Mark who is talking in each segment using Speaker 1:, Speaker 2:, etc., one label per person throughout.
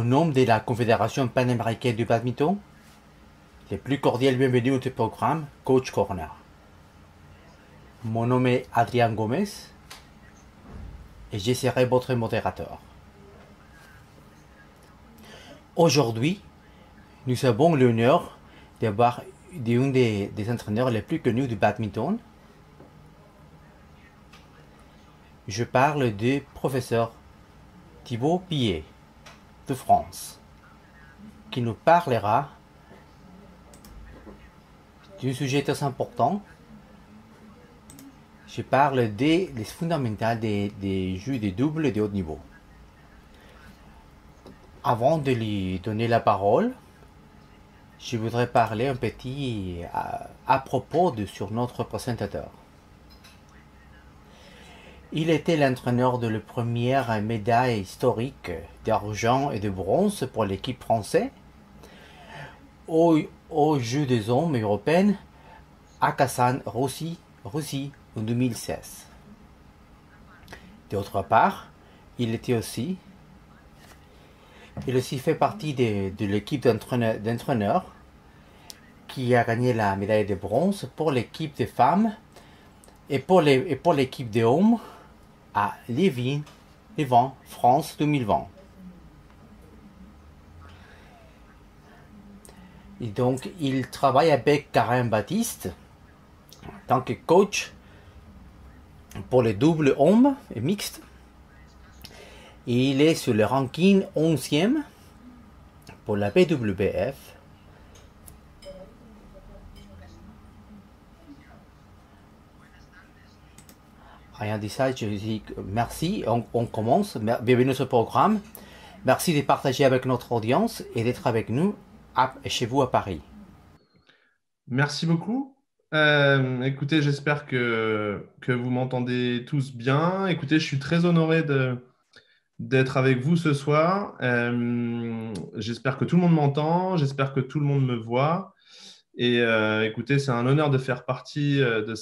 Speaker 1: Au nom de la Confédération panaméricaine du badminton, les plus cordiales bienvenue au programme Coach Corner. Mon nom est Adrien Gomez et je serai votre modérateur. Aujourd'hui, nous avons l'honneur d'avoir l'un des entraîneurs les plus connus du badminton. Je parle du professeur Thibaut Pillet de France, qui nous parlera d'un sujet très important. Je parle des fondamentaux des jeux de double de haut niveau. Avant de lui donner la parole, je voudrais parler un petit à propos sur notre présentateur. Il était l'entraîneur de la première médaille historique d'argent et de bronze pour l'équipe française aux Jeux des hommes européens à Kazan, Russie en 2016. D'autre part, il aussi fait partie de l'équipe d'entraîneurs qui a gagné la médaille de bronze pour l'équipe des femmes et pour l'équipe des hommes à Lévis, France 2020. Et donc, il travaille avec Karim Baptiste en tant que coach pour les doubles hommes et mixtes. Et il est sur le ranking 11e pour la BWF. Rien dit ça, je dis merci, on commence. Bienvenue sur le programme. Merci de partager avec notre audience et d'être avec nous chez vous à Paris.
Speaker 2: Merci beaucoup. Écoutez, j'espère que vous m'entendez tous bien. Écoutez, je suis très honoré d'être avec vous ce soir. J'espère que tout le monde m'entend, j'espère que tout le monde me voit. Et écoutez, c'est un honneur de faire partie de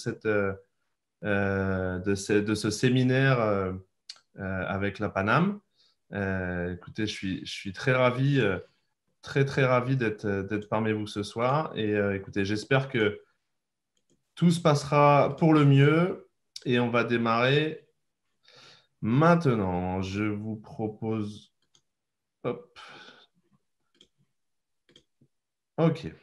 Speaker 2: ce séminaire avec la Paname. Écoutez, je suis très ravi, très ravi d'être parmi vous ce soir. Et écoutez, j'espère que tout se passera pour le mieux et on va démarrer maintenant. Je vous propose… Hop. OK.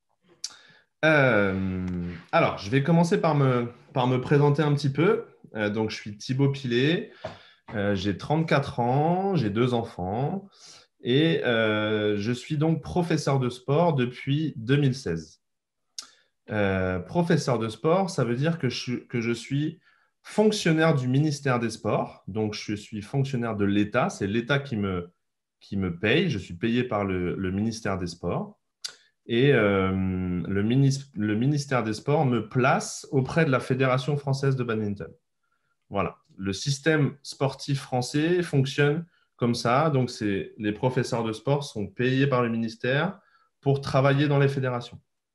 Speaker 2: Alors, je vais commencer par me présenter un petit peu. Donc, je suis Thibaut Pillet, j'ai 34 ans, j'ai 2 enfants et je suis donc professeur de sport depuis 2016. Professeur de sport, ça veut dire que je suis fonctionnaire du ministère des Sports. Donc, je suis fonctionnaire de l'État. C'est l'État qui me paye. Je suis payé par le ministère des Sports. Et le ministère des Sports me place auprès de la Fédération française de badminton. Voilà. Le système sportif français fonctionne comme ça. Donc, les professeurs de sport sont payés par le ministère pour travailler dans les fédérations.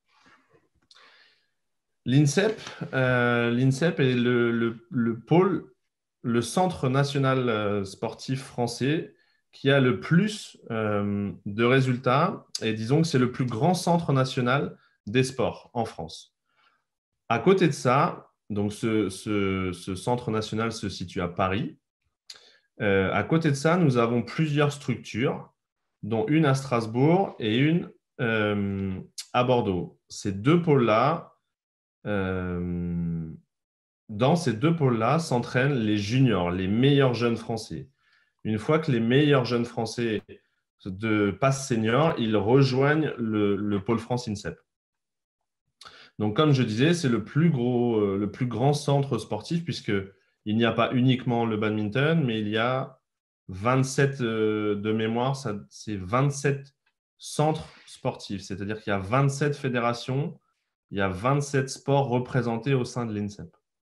Speaker 2: L'INSEP est le pôle, le centre national sportif français qui a le plus de résultats. Et disons que c'est le plus grand centre national des sports en France. À côté de ça, donc ce centre national se situe à Paris. À côté de ça, nous avons plusieurs structures, dont une à Strasbourg et une à Bordeaux. Ces deux pôles-là, dans ces deux pôles-là s'entraînent les juniors, les meilleurs jeunes Français. Une fois que les meilleurs jeunes Français passent seniors, ils rejoignent le pôle France INSEP. Donc, comme je disais, c'est le plus grand centre sportif puisqu'il n'y a pas uniquement le badminton, mais il y a 27 de mémoire, c'est 27 centres sportifs, c'est-à-dire qu'il y a 27 fédérations, il y a 27 sports représentés au sein de l'INSEP.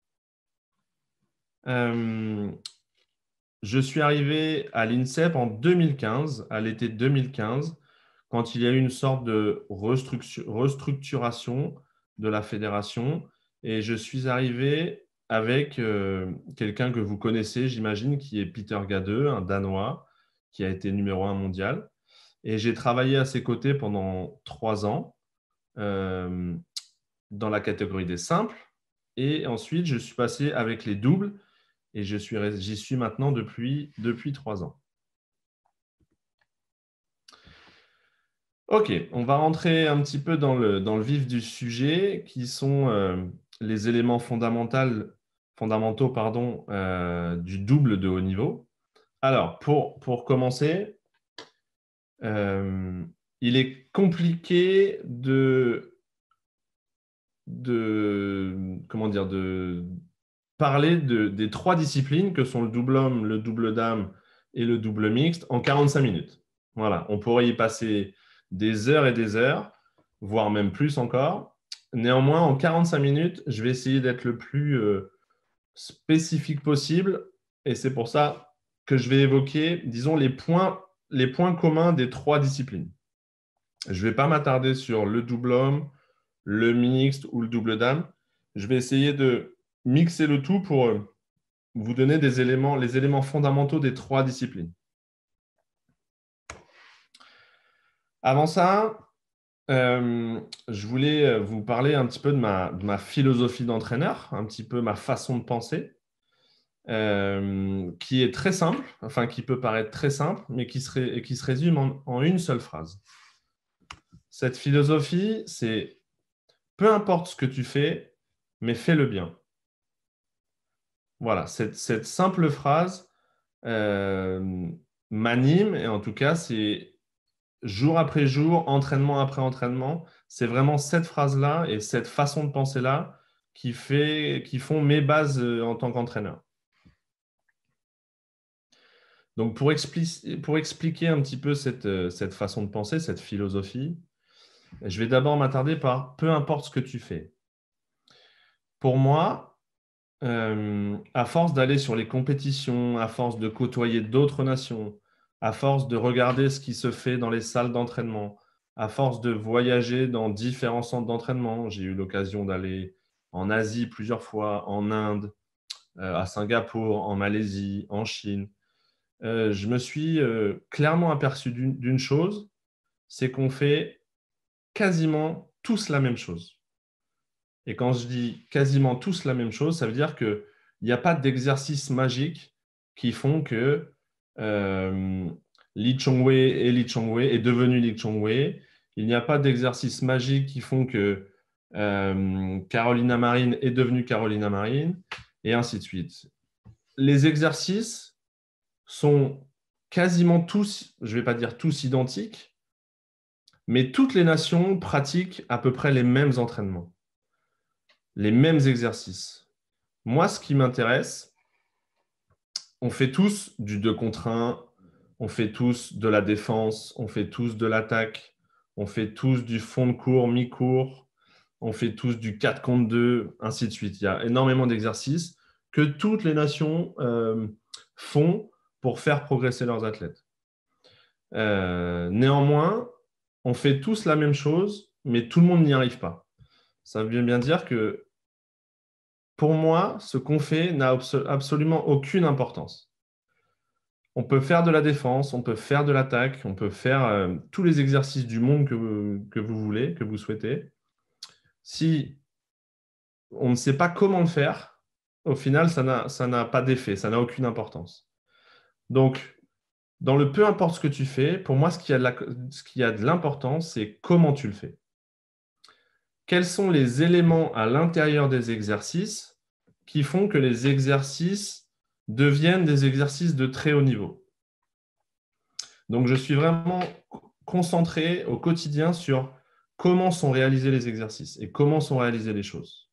Speaker 2: Je suis arrivé à l'INSEP en 2015, à l'été 2015, quand il y a eu une sorte de restructuration de la fédération. Et je suis arrivé avec quelqu'un que vous connaissez, j'imagine, qui est Peter Gade, un Danois, qui a été numéro 1 mondial. Et j'ai travaillé à ses côtés pendant 3 ans dans la catégorie des simples. Et ensuite, je suis passé avec les doubles et j'y suis maintenant depuis 3 ans. Ok, on va rentrer un petit peu dans le vif du sujet, qui sont les éléments fondamentaux du double de haut niveau. Alors, pour commencer, il est compliqué comment dire, de parler des 3 disciplines que sont le double homme, le double dame et le double mixte en 45 minutes. Voilà, on pourrait y passer des heures et des heures, voire même plus encore. Néanmoins, en 45 minutes, je vais essayer d'être le plus spécifique possible et c'est pour ça que je vais évoquer, disons, les points communs des 3 disciplines. Je ne vais pas m'attarder sur le double homme, le mixte ou le double dame. Je vais essayer de mixer le tout pour vous donner les éléments fondamentaux des 3 disciplines. Avant ça, je voulais vous parler un petit peu de ma philosophie d'entraîneur, un petit peu ma façon de penser, qui est très simple, enfin qui peut paraître très simple, mais qui se résume en une seule phrase. Cette philosophie, c'est peu importe ce que tu fais, mais fais-le bien. Voilà, cette simple phrase m'anime et en tout cas, c'est jour après jour, entraînement après entraînement. C'est vraiment cette phrase-là et cette façon de penser-là qui font mes bases en tant qu'entraîneur. Donc, pour expliquer un petit peu cette façon de penser, cette philosophie, je vais d'abord m'attarder par peu importe ce que tu fais. Pour moi, à force d'aller sur les compétitions, à force de côtoyer d'autres nations, à force de regarder ce qui se fait dans les salles d'entraînement, à force de voyager dans différents centres d'entraînement, j'ai eu l'occasion d'aller en Asie plusieurs fois, en Inde, à Singapour, en Malaisie, en Chine. Je me suis clairement aperçu d'une chose, c'est qu'on fait quasiment tous la même chose. Et quand je dis quasiment tous la même chose, ça veut dire qu'il n'y a pas d'exercice magique qui font que Lee Chong-wei est devenu Lee Chong-wei. Il n'y a pas d'exercice magique qui font que Carolina Marin est devenue Carolina Marin, et ainsi de suite. Les exercices sont quasiment tous, je ne vais pas dire tous identiques, mais toutes les nations pratiquent à peu près les mêmes entraînements, les mêmes exercices. Moi, ce qui m'intéresse, on fait tous du 2 contre 1, on fait tous de la défense, on fait tous de l'attaque, on fait tous du fond de cours, mi-cours, on fait tous du 4 contre 2, ainsi de suite. Il y a énormément d'exercices que toutes les nations font pour faire progresser leurs athlètes. Néanmoins, on fait tous la même chose, mais tout le monde n'y arrive pas. Ça veut bien dire que pour moi, ce qu'on fait n'a absolument aucune importance. On peut faire de la défense, on peut faire de l'attaque, on peut faire tous les exercices du monde que vous voulez, que vous souhaitez. Si on ne sait pas comment le faire, au final, ça n'a pas d'effet, ça n'a aucune importance. Donc, dans le peu importe ce que tu fais, pour moi, ce qui a de l'importance, c'est comment tu le fais. Quels sont les éléments à l'intérieur des exercices qui font que les exercices deviennent des exercices de très haut niveau? Donc, je suis vraiment concentré au quotidien sur comment sont réalisés les exercices et comment sont réalisées les choses.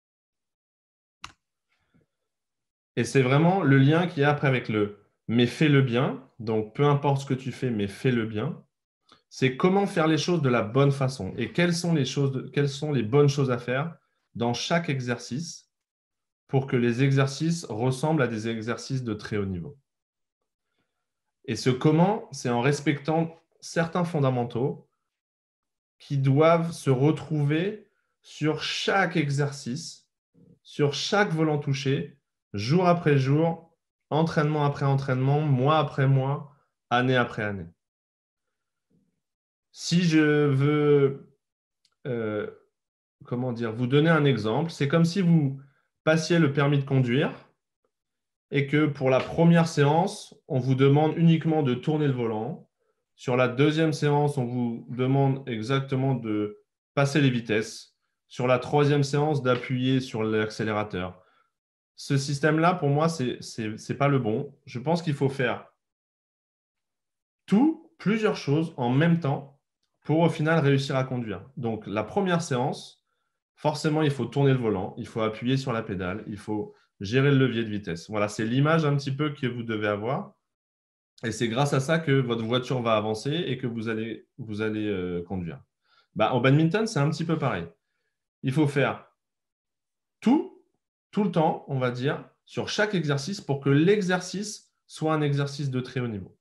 Speaker 2: Et c'est vraiment le lien qu'il y a après avec le « mais fais-le bien », donc peu importe ce que tu fais, mais fais-le bien. C'est comment faire les choses de la bonne façon et quelles sont les bonnes choses à faire dans chaque exercice pour que les exercices ressemblent à des exercices de très haut niveau. Et ce comment, c'est en respectant certains fondamentaux qui doivent se retrouver sur chaque exercice, sur chaque volant touché, jour après jour, entraînement après entraînement, mois après mois, année après année. Si je veux, comment dire, vous donner un exemple, c'est comme si vous passiez le permis de conduire et que pour la première séance, on vous demande uniquement de tourner le volant. Sur la deuxième séance, on vous demande exactement de passer les vitesses. Sur la troisième séance, d'appuyer sur l'accélérateur. Ce système-là, pour moi, c'est pas le bon. Je pense qu'il faut faire plusieurs choses en même temps pour au final réussir à conduire. Donc, la première séance, forcément, il faut tourner le volant, il faut appuyer sur la pédale, il faut gérer le levier de vitesse. Voilà, c'est l'image un petit peu que vous devez avoir. Et c'est grâce à ça que votre voiture va avancer et que vous allez conduire. Bah, en badminton, c'est un petit peu pareil. Il faut faire tout le temps, on va dire, sur chaque exercice pour que l'exercice soit un exercice de très haut niveau.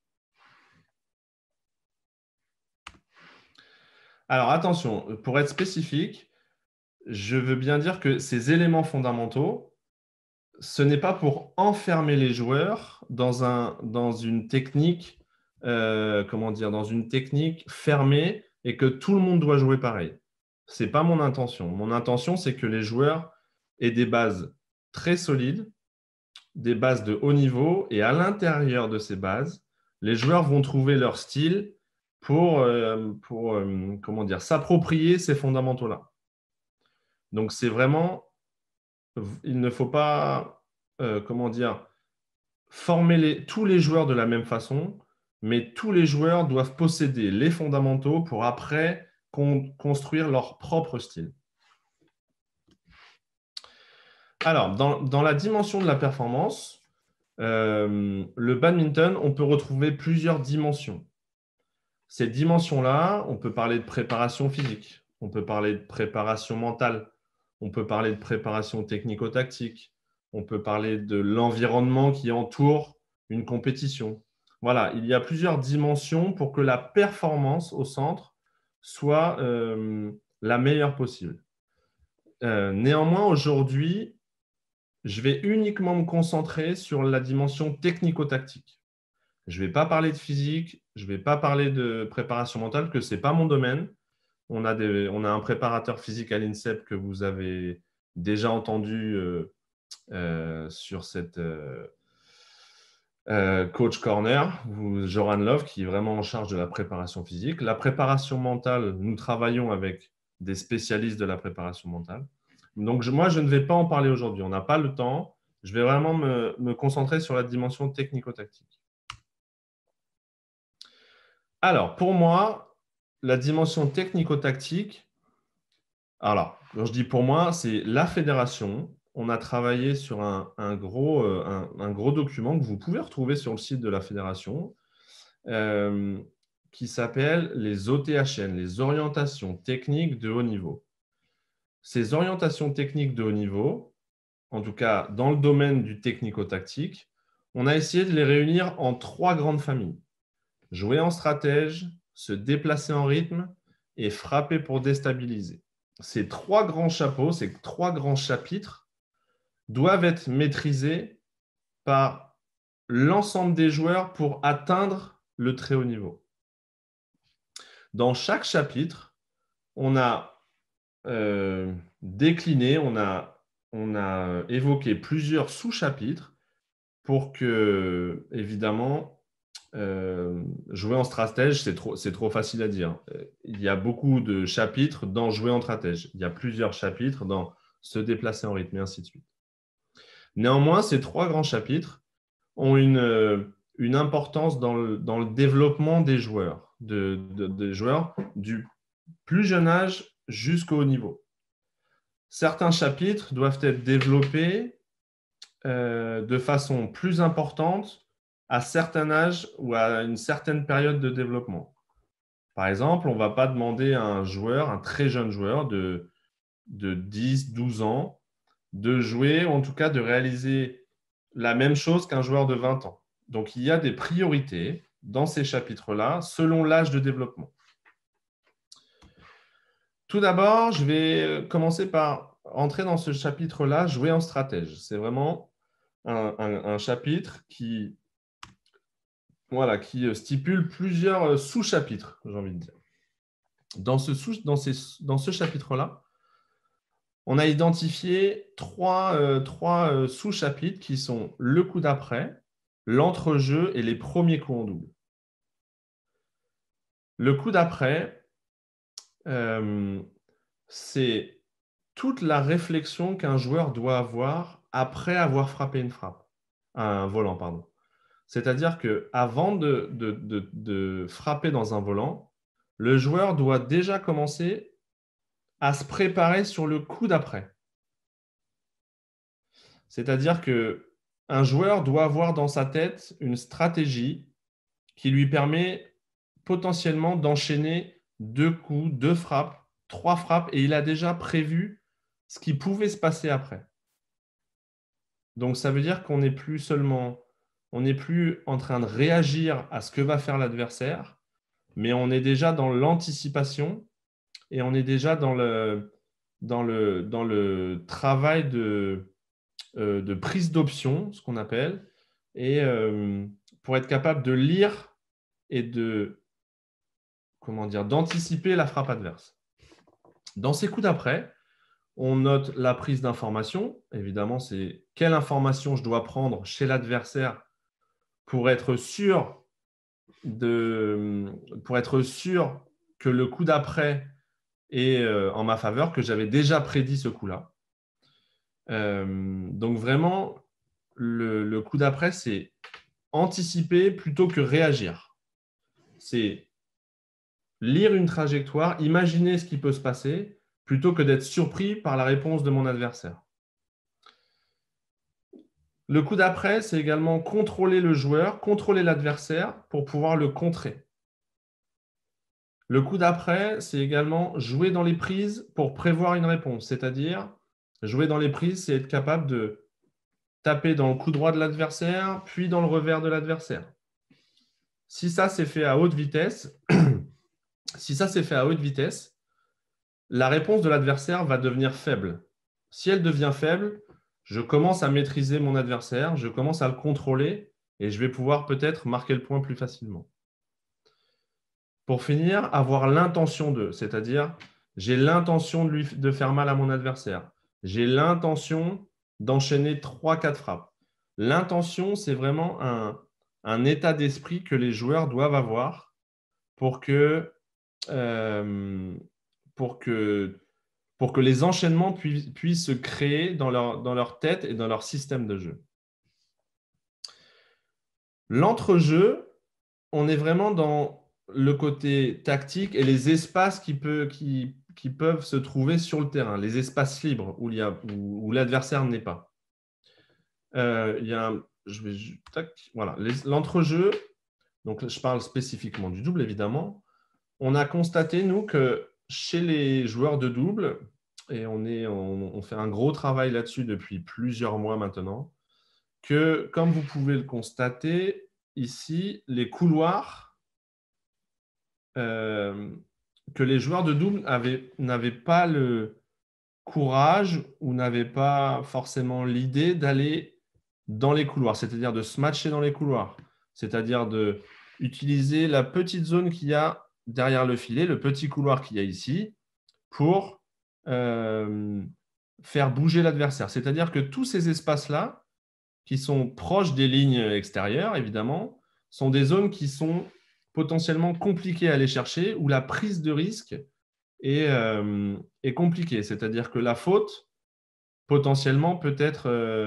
Speaker 2: Alors attention, pour être spécifique, je veux bien dire que ces éléments fondamentaux, ce n'est pas pour enfermer les joueurs dans une technique, comment dire, dans une technique fermée et que tout le monde doit jouer pareil. Ce n'est pas mon intention. Mon intention, c'est que les joueurs aient des bases très solides, des bases de haut niveau, et à l'intérieur de ces bases, les joueurs vont trouver leur style pour comment dire, s'approprier ces fondamentaux-là. Donc, c'est vraiment, il ne faut pas, comment dire, former tous les joueurs de la même façon, mais tous les joueurs doivent posséder les fondamentaux pour après construire leur propre style. Alors, dans la dimension de la performance, le badminton, on peut retrouver plusieurs dimensions. Ces dimensions-là, on peut parler de préparation physique, on peut parler de préparation mentale, on peut parler de préparation technico-tactique, on peut parler de l'environnement qui entoure une compétition. Voilà, il y a plusieurs dimensions pour que la performance au centre soit la meilleure possible. Néanmoins, aujourd'hui, je vais uniquement me concentrer sur la dimension technico-tactique. Je ne vais pas parler de physique, je ne vais pas parler de préparation mentale, que ce n'est pas mon domaine. On a un préparateur physique à l'INSEP que vous avez déjà entendu sur cette Coach Corner, Joran Love, qui est vraiment en charge de la préparation physique. La préparation mentale, nous travaillons avec des spécialistes de la préparation mentale. Donc, moi, je ne vais pas en parler aujourd'hui. On n'a pas le temps. Je vais vraiment me concentrer sur la dimension technico-tactique. Alors, pour moi, la dimension technico-tactique, alors, quand je dis pour moi, c'est la fédération. On a travaillé sur un gros document que vous pouvez retrouver sur le site de la fédération qui s'appelle les OTHN, les orientations techniques de haut niveau. Ces orientations techniques de haut niveau, en tout cas dans le domaine du technico-tactique, on a essayé de les réunir en 3 grandes familles. Jouer en stratège, se déplacer en rythme et frapper pour déstabiliser. Ces 3 grands chapeaux, ces 3 grands chapitres doivent être maîtrisés par l'ensemble des joueurs pour atteindre le très haut niveau. Dans chaque chapitre, on a décliné, on a évoqué plusieurs sous-chapitres pour que, évidemment, jouer en stratège, c'est trop facile à dire. Il y a beaucoup de chapitres dans jouer en stratège. Il y a plusieurs chapitres dans se déplacer en rythme et ainsi de suite. Néanmoins, ces 3 grands chapitres ont une importance dans le développement des joueurs, des joueurs du plus jeune âge jusqu'au haut niveau. Certains chapitres doivent être développés de façon plus importante à certain âge ou à une certaine période de développement. Par exemple, on ne va pas demander à un joueur, un très jeune joueur de 10, 12 ans, de jouer, ou en tout cas de réaliser la même chose qu'un joueur de 20 ans. Donc, il y a des priorités dans ces chapitres-là selon l'âge de développement. Tout d'abord, je vais commencer par entrer dans ce chapitre-là, jouer en stratège. C'est vraiment un chapitre qui stipule plusieurs sous-chapitres, j'ai envie de dire. Dans ce chapitre-là, on a identifié trois sous-chapitres qui sont le coup d'après, l'entrejeu et les premiers coups en double. Le coup d'après, c'est toute la réflexion qu'un joueur doit avoir après avoir frappé un volant, pardon. C'est-à-dire qu'avant de frapper dans un volant, le joueur doit déjà commencer à se préparer sur le coup d'après. C'est-à-dire qu'un joueur doit avoir dans sa tête une stratégie qui lui permet potentiellement d'enchaîner 2 coups, 2 frappes, 3 frappes, et il a déjà prévu ce qui pouvait se passer après. Donc, ça veut dire qu'on n'est plus en train de réagir à ce que va faire l'adversaire, mais on est déjà dans l'anticipation et on est déjà dans le travail de prise d'option, ce qu'on appelle, et pour être capable de lire et d'anticiper la frappe adverse. Dans ces coups d'après, on note la prise d'information. Évidemment, c'est quelle information je dois prendre chez l'adversaire pour être sûr que le coup d'après est en ma faveur, que j'avais déjà prédit ce coup-là. Donc vraiment, le coup d'après, c'est anticiper plutôt que réagir. C'est lire une trajectoire, imaginer ce qui peut se passer, plutôt que d'être surpris par la réponse de mon adversaire. Le coup d'après, c'est également contrôler le joueur, contrôler l'adversaire pour pouvoir le contrer. Le coup d'après, c'est également jouer dans les prises pour prévoir une réponse. C'est-à-dire, jouer dans les prises, c'est être capable de taper dans le coup droit de l'adversaire, puis dans le revers de l'adversaire. Si ça c'est fait à haute vitesse, la réponse de l'adversaire va devenir faible. Si elle devient faible, je commence à maîtriser mon adversaire, je commence à le contrôler et je vais pouvoir peut-être marquer le point plus facilement. Pour finir, avoir l'intention de, c'est-à-dire j'ai l'intention de faire mal à mon adversaire. J'ai l'intention d'enchaîner 3-4 frappes. L'intention, c'est vraiment un état d'esprit que les joueurs doivent avoir pour que les enchaînements puissent se créer dans leur tête et dans leur système de jeu. L'entrejeu, on est vraiment dans le côté tactique et les espaces qui peuvent se trouver sur le terrain, les espaces libres où l'adversaire n'est pas. Voilà, l'entrejeu, donc je parle spécifiquement du double évidemment. On a constaté, nous, que chez les joueurs de double, et on fait un gros travail là-dessus depuis plusieurs mois maintenant, que comme vous pouvez le constater, ici, les couloirs que les joueurs de double n'avaient pas le courage ou n'avaient pas forcément l'idée d'aller dans les couloirs, c'est-à-dire de se matcher dans les couloirs, c'est-à-dire d'utiliser la petite zone qu'il y a derrière le filet, le petit couloir qu'il y a ici, pour faire bouger l'adversaire. C'est-à-dire que tous ces espaces-là, qui sont proches des lignes extérieures, évidemment, sont des zones qui sont potentiellement compliquées à aller chercher, où la prise de risque est compliquée. C'est-à-dire que la faute, potentiellement, peut être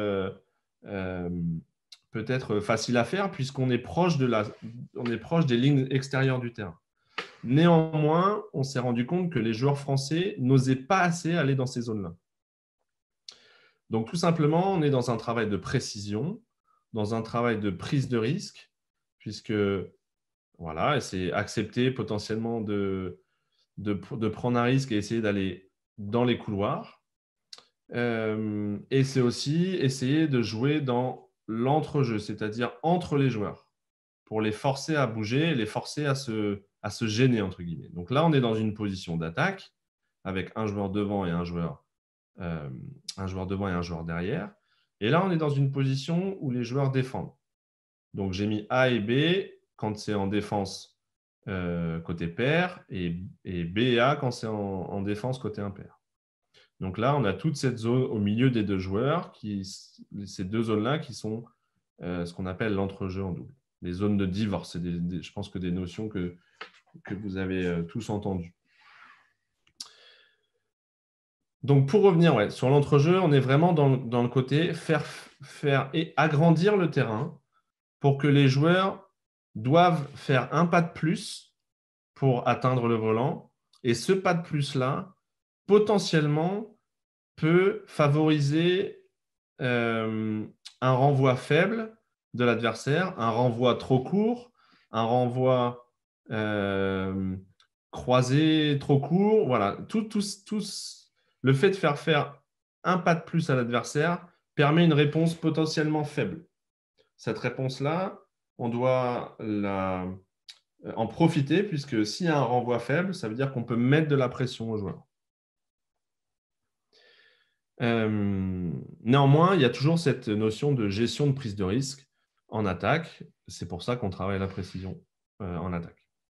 Speaker 2: facile à faire, puisqu'on est proche des lignes extérieures du terrain. Néanmoins, on s'est rendu compte que les joueurs français n'osaient pas assez aller dans ces zones-là. Donc, tout simplement, on est dans un travail de précision, dans un travail de prise de risque, puisque voilà, c'est accepter potentiellement de prendre un risque et essayer d'aller dans les couloirs. Et c'est aussi essayer de jouer dans l'entrejeu, c'est-à-dire entre les joueurs, pour les forcer à bouger, les forcer à se gêner, entre guillemets. Donc là, on est dans une position d'attaque, avec un joueur devant et un joueur derrière. Et là, on est dans une position où les joueurs défendent. Donc, j'ai mis A et B. Quand c'est en défense, côté pair et BA quand c'est en défense côté impair. Donc là, on a toute cette zone au milieu des deux joueurs, ces deux zones-là qui sont ce qu'on appelle l'entrejeu en double. Les zones de divorce, c'est je pense que des notions que vous avez tous entendues. Donc pour revenir sur l'entrejeu, on est vraiment dans le côté faire et agrandir le terrain pour que les joueurs doivent faire un pas de plus pour atteindre le volant. Et ce pas de plus-là, potentiellement, peut favoriser un renvoi faible de l'adversaire, un renvoi trop court, un renvoi croisé trop court. Voilà, le fait de faire un pas de plus à l'adversaire permet une réponse potentiellement faible. Cette réponse-là, on doit en profiter, puisque s'il y a un renvoi faible, ça veut dire qu'on peut mettre de la pression aux joueurs. Néanmoins, il y a toujours cette notion de gestion de prise de risque en attaque. C'est pour ça qu'on travaille la précision en attaque.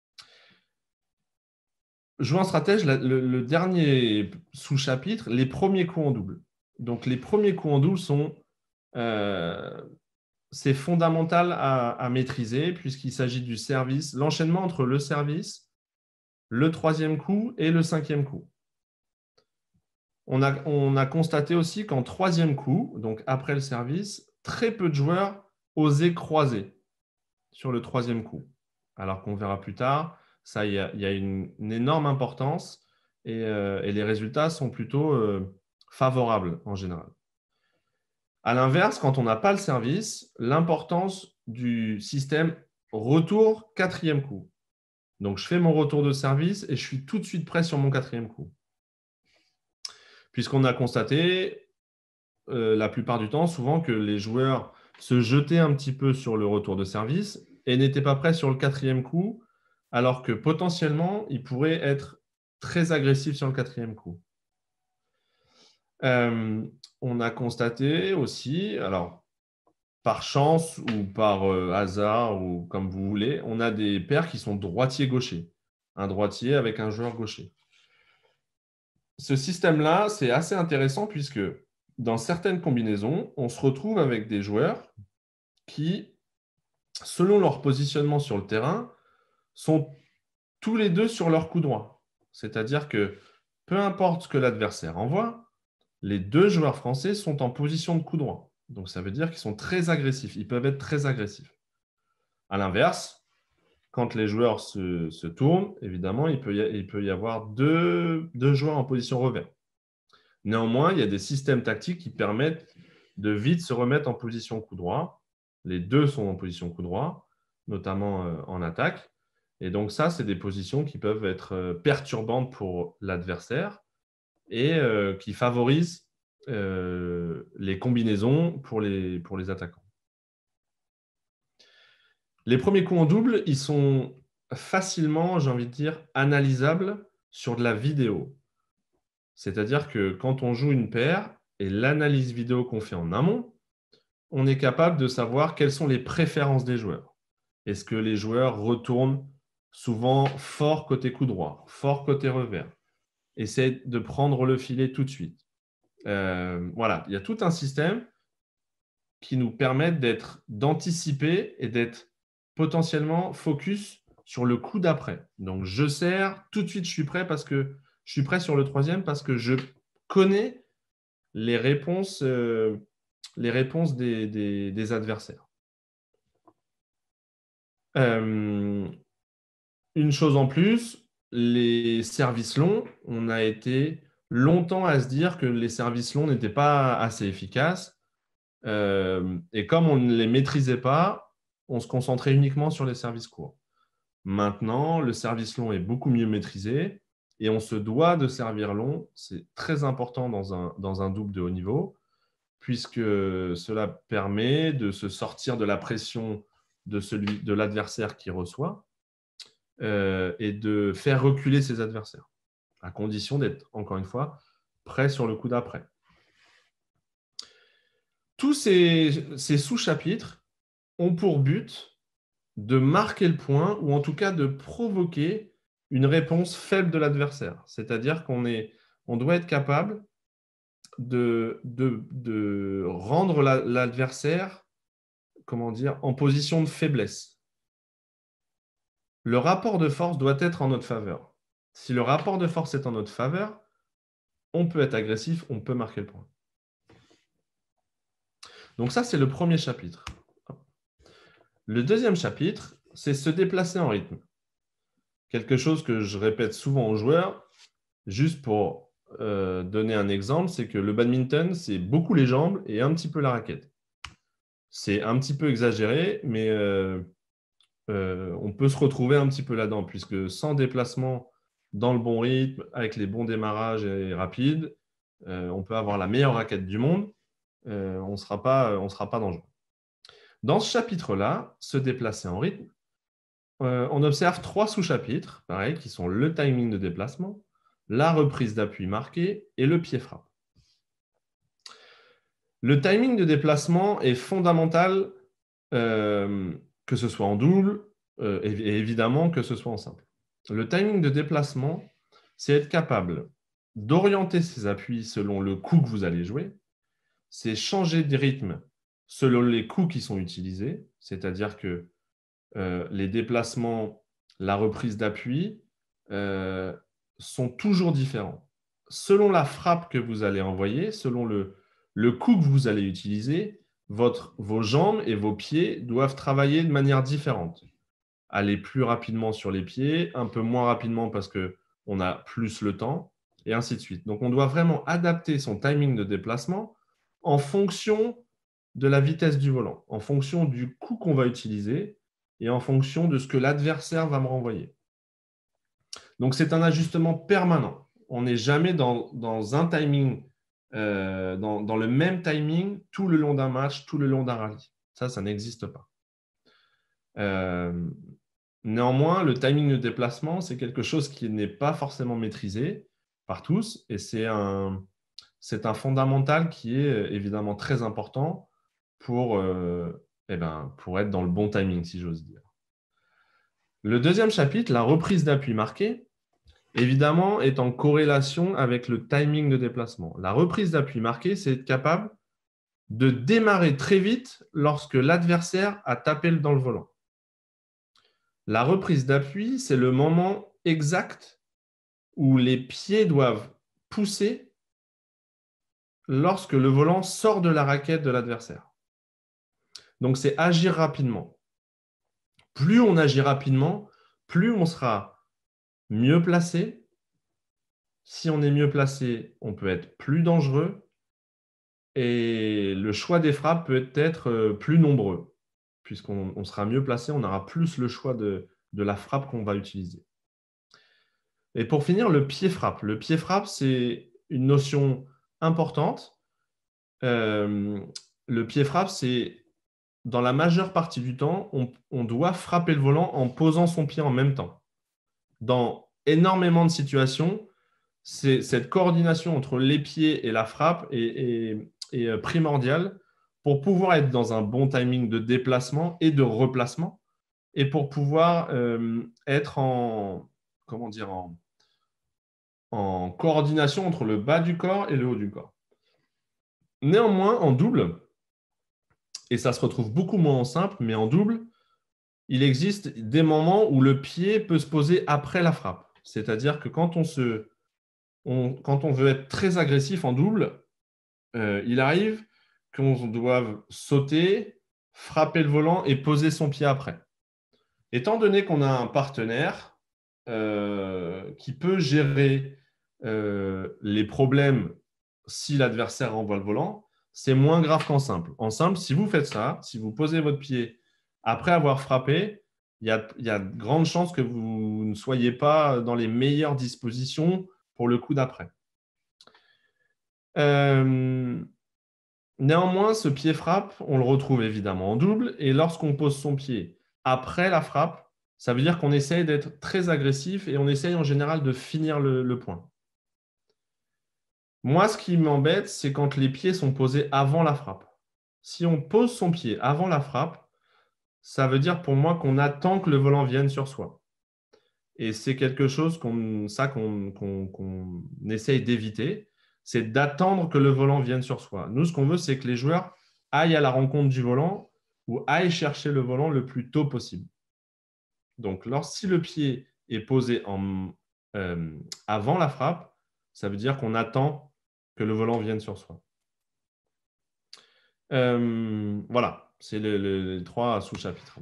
Speaker 2: Joueur stratège, le dernier sous-chapitre, les premiers coups en double. Donc, les premiers coups en double c'est fondamental à maîtriser puisqu'il s'agit du service, l'enchaînement entre le service, le troisième coup et le cinquième coup. On a constaté aussi qu'en troisième coup, donc après le service, très peu de joueurs osaient croiser sur le troisième coup. Alors qu'on verra plus tard, ça, il y a une énorme importance et les résultats sont plutôt favorables en général. À l'inverse, quand on n'a pas le service, l'importance du système retour quatrième coup. Donc, je fais mon retour de service et je suis tout de suite prêt sur mon quatrième coup. Puisqu'on a constaté la plupart du temps, souvent, que les joueurs se jetaient un petit peu sur le retour de service et n'étaient pas prêts sur le quatrième coup, alors que potentiellement, ils pourraient être très agressifs sur le quatrième coup. On a constaté aussi, alors par chance ou par hasard ou comme vous voulez, on a des paires qui sont droitiers-gauchers. Un droitier avec un joueur gaucher. Ce système-là, c'est assez intéressant puisque dans certaines combinaisons, on se retrouve avec des joueurs qui, selon leur positionnement sur le terrain, sont tous les deux sur leur coup droit. C'est-à-dire que peu importe ce que l'adversaire envoie, les deux joueurs français sont en position de coup droit. Donc, ça veut dire qu'ils sont très agressifs. Ils peuvent être très agressifs. À l'inverse, quand les joueurs se tournent, évidemment, il peut y avoir deux joueurs en position revers. Néanmoins, il y a des systèmes tactiques qui permettent de vite se remettre en position coup droit. Les deux sont en position coup droit, notamment en attaque. Et donc ça, c'est des positions qui peuvent être perturbantes pour l'adversaire et qui favorisent les combinaisons pour les attaquants. Les premiers coups en double, ils sont facilement, j'ai envie de dire, analysables sur de la vidéo. C'est-à-dire que quand on joue une paire et l'analyse vidéo qu'on fait en amont, on est capable de savoir quelles sont les préférences des joueurs. Est-ce que les joueurs retournent souvent fort côté coup droit, fort côté revers? Essayer de prendre le filet tout de suite. Voilà, il y a tout un système qui nous permet d'anticiper et d'être potentiellement focus sur le coup d'après. Donc, je serre, tout de suite, je suis prêt sur le troisième parce que je connais les réponses des adversaires. Une chose en plus, les services longs, on a été longtemps à se dire que les services longs n'étaient pas assez efficaces. Et comme on ne les maîtrisait pas, on se concentrait uniquement sur les services courts. Maintenant, le service long est beaucoup mieux maîtrisé et on se doit de servir long. C'est très important dans un double de haut niveau puisque cela permet de se sortir de la pression de l'adversaire qui reçoit et de faire reculer ses adversaires, à condition d'être, encore une fois, prêt sur le coup d'après. Tous ces sous-chapitres ont pour but de marquer le point ou en tout cas de provoquer une réponse faible de l'adversaire. C'est-à-dire on doit être capable de rendre l'adversaire, comment dire, en position de faiblesse. Le rapport de force doit être en notre faveur. Si le rapport de force est en notre faveur, on peut être agressif, on peut marquer le point. Donc ça, c'est le premier chapitre. Le deuxième chapitre, c'est se déplacer en rythme. Quelque chose que je répète souvent aux joueurs, juste pour donner un exemple, c'est que le badminton, c'est beaucoup les jambes et un petit peu la raquette. C'est un petit peu exagéré, mais on peut se retrouver un petit peu là-dedans, puisque sans déplacement dans le bon rythme, avec les bons démarrages et rapides, on peut avoir la meilleure raquette du monde, on ne sera pas dangereux. Dans ce chapitre-là, se déplacer en rythme, on observe 3 sous-chapitres, pareil, qui sont le timing de déplacement, la reprise d'appui marquée et le pied-frappe. Le timing de déplacement est fondamental, que ce soit en double et évidemment que ce soit en simple. Le timing de déplacement, c'est être capable d'orienter ses appuis selon le coup que vous allez jouer, c'est changer de rythme selon les coups qui sont utilisés, c'est-à-dire que les déplacements, la reprise d'appui sont toujours différents. Selon la frappe que vous allez envoyer, selon le coup que vous allez utiliser, vos jambes et vos pieds doivent travailler de manière différente. Aller plus rapidement sur les pieds, un peu moins rapidement parce qu'on a plus le temps, et ainsi de suite. Donc, on doit vraiment adapter son timing de déplacement en fonction de la vitesse du volant, en fonction du coup qu'on va utiliser et en fonction de ce que l'adversaire va me renvoyer. Donc, c'est un ajustement permanent. On n'est jamais dans un timing, dans le même timing tout le long d'un match, tout le long d'un rallye. Ça n'existe pas. Néanmoins, le timing de déplacement, c'est quelque chose qui n'est pas forcément maîtrisé par tous et c'est un fondamental qui est évidemment très important pour être dans le bon timing, si j'ose dire. Le deuxième chapitre, la reprise d'appui marquée, évidemment, est en corrélation avec le timing de déplacement. La reprise d'appui marquée, c'est être capable de démarrer très vite lorsque l'adversaire a tapé dans le volant. La reprise d'appui, c'est le moment exact où les pieds doivent pousser lorsque le volant sort de la raquette de l'adversaire. Donc, c'est agir rapidement. Plus on agit rapidement, plus on sera mieux placé. Si on est mieux placé, on peut être plus dangereux et le choix des frappes peut être plus nombreux. Puisqu'on sera mieux placé, on aura plus le choix de la frappe qu'on va utiliser. Et pour finir, le pied-frappe. Le pied-frappe, c'est une notion importante. Le pied-frappe, c'est dans la majeure partie du temps, on doit frapper le volant en posant son pied en même temps. Dans énormément de situations, cette coordination entre les pieds et la frappe est primordiale pour pouvoir être dans un bon timing de déplacement et de replacement et pour pouvoir être en coordination entre le bas du corps et le haut du corps. Néanmoins, en double, et ça se retrouve beaucoup moins en simple, mais en double, il existe des moments où le pied peut se poser après la frappe. C'est-à-dire que quand on veut être très agressif en double, il arrive qu'on doive sauter, frapper le volant et poser son pied après. Étant donné qu'on a un partenaire qui peut gérer les problèmes si l'adversaire renvoie le volant, c'est moins grave qu'en simple. En simple, si vous faites ça, si vous posez votre pied après avoir frappé, il y a de grandes chances que vous ne soyez pas dans les meilleures dispositions pour le coup d'après. Néanmoins, ce pied frappe, on le retrouve évidemment en double. Et lorsqu'on pose son pied après la frappe, ça veut dire qu'on essaye d'être très agressif et on essaye en général de finir le point. Moi, ce qui m'embête, c'est quand les pieds sont posés avant la frappe. Si on pose son pied avant la frappe, ça veut dire pour moi qu'on attend que le volant vienne sur soi. Et c'est quelque chose qu'on essaye d'éviter, c'est d'attendre que le volant vienne sur soi. Nous, ce qu'on veut, c'est que les joueurs aillent à la rencontre du volant ou aillent chercher le volant le plus tôt possible. Donc, si le pied est posé avant la frappe, ça veut dire qu'on attend que le volant vienne sur soi. Voilà, c'est les 3 sous-chapitres.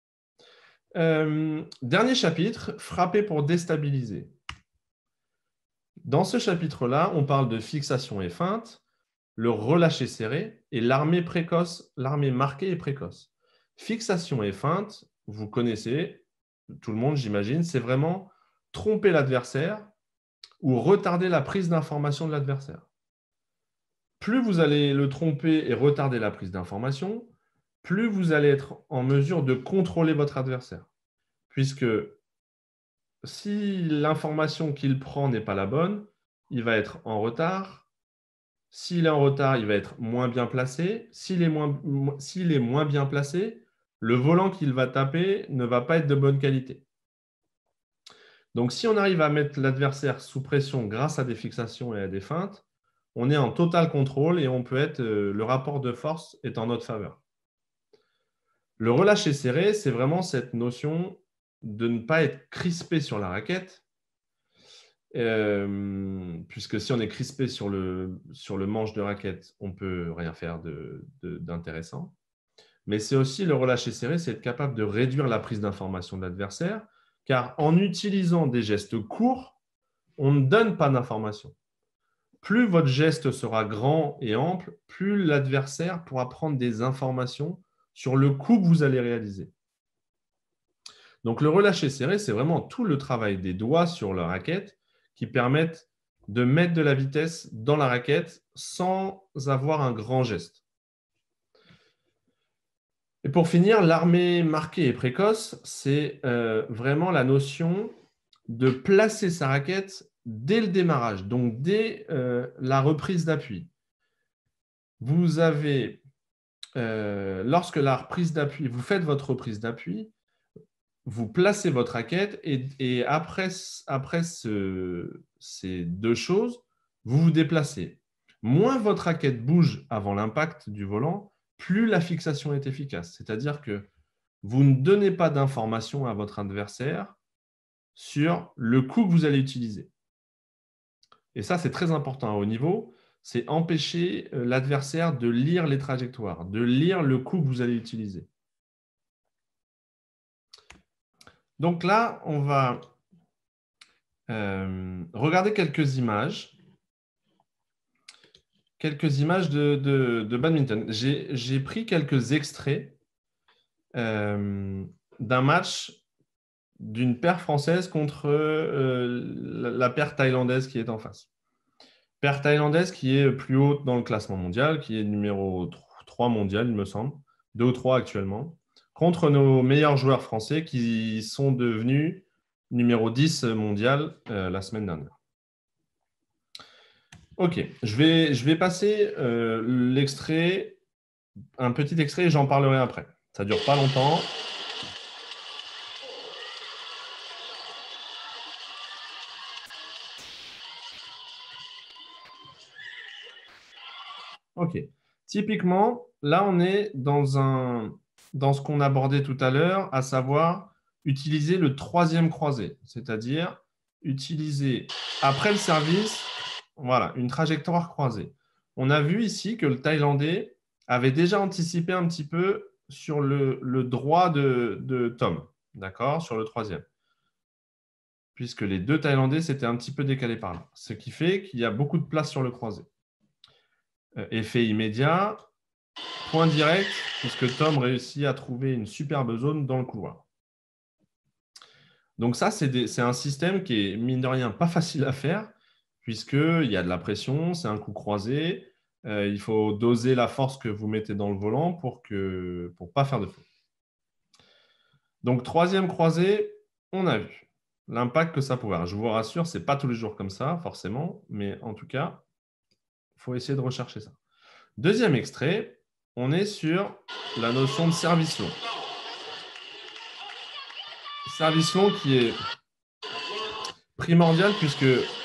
Speaker 2: Dernier chapitre, frapper pour déstabiliser. Dans ce chapitre-là, on parle de fixation et feinte, le relâché serré et l'armée précoce, l'armée marquée et précoce. Fixation et feinte, vous connaissez, tout le monde j'imagine, c'est vraiment tromper l'adversaire ou retarder la prise d'information de l'adversaire. Plus vous allez le tromper et retarder la prise d'information, plus vous allez être en mesure de contrôler votre adversaire. Puisque si l'information qu'il prend n'est pas la bonne, il va être en retard. S'il est en retard, il va être moins bien placé. S'il est moins bien placé, le volant qu'il va taper ne va pas être de bonne qualité. Donc, si on arrive à mettre l'adversaire sous pression grâce à des fixations et à des feintes, on est en total contrôle et on peut être, le rapport de force est en notre faveur. Le relâché serré, c'est vraiment cette notion de ne pas être crispé sur la raquette, puisque si on est crispé sur le manche de raquette, on ne peut rien faire d'intéressant. Mais c'est aussi le relâché serré, c'est être capable de réduire la prise d'information de l'adversaire, car en utilisant des gestes courts, on ne donne pas d'information. Plus votre geste sera grand et ample, plus l'adversaire pourra prendre des informations sur le coup que vous allez réaliser. Donc, le relâché serré, c'est vraiment tout le travail des doigts sur la raquette qui permettent de mettre de la vitesse dans la raquette sans avoir un grand geste. Et pour finir, l'armée marquée et précoce, c'est vraiment la notion de placer sa raquette dès le démarrage, donc dès la reprise d'appui. Vous avez, lorsque la reprise d'appui, vous faites votre reprise d'appui, vous placez votre raquette et après ces 2 choses, vous vous déplacez. Moins votre raquette bouge avant l'impact du volant, plus la fixation est efficace. C'est-à-dire que vous ne donnez pas d'informations à votre adversaire sur le coup que vous allez utiliser. Et ça, c'est très important à haut niveau. C'est empêcher l'adversaire de lire les trajectoires, de lire le coup que vous allez utiliser. Donc là, on va regarder quelques images de badminton. J'ai pris quelques extraits d'un match d'une paire française contre la paire thaïlandaise qui est en face. Paire thaïlandaise qui est plus haute dans le classement mondial, qui est numéro 3 mondial, il me semble, 2 ou 3 actuellement, contre nos meilleurs joueurs français qui sont devenus numéro 10 mondial la semaine dernière. Ok, je vais passer l'extrait, un petit extrait et j'en parlerai après. Ça ne dure pas longtemps. Ok. Typiquement, là, on est dans ce qu'on abordait tout à l'heure, à savoir utiliser le 3e croisé, c'est-à-dire utiliser, après le service, voilà, une trajectoire croisée. On a vu ici que le Thaïlandais avait déjà anticipé un petit peu sur le droit de Tom, d'accord, sur le 3e, puisque les 2 Thaïlandais s'étaient un petit peu décalés par là, ce qui fait qu'il y a beaucoup de place sur le croisé. Effet immédiat, point direct, puisque Tom réussit à trouver une superbe zone dans le couloir. Donc ça, c'est un système qui est, mine de rien, pas facile à faire, puisqu'il y a de la pression, c'est un coup croisé, il faut doser la force que vous mettez dans le volant pour ne pas faire de faute. Donc, 3e croisé, on a vu l'impact que ça pouvait avoir. Je vous rassure, ce n'est pas tous les jours comme ça, forcément, mais en tout cas, il faut essayer de rechercher ça. 2e extrait, on est sur la notion de service long. service long qui est primordial puisque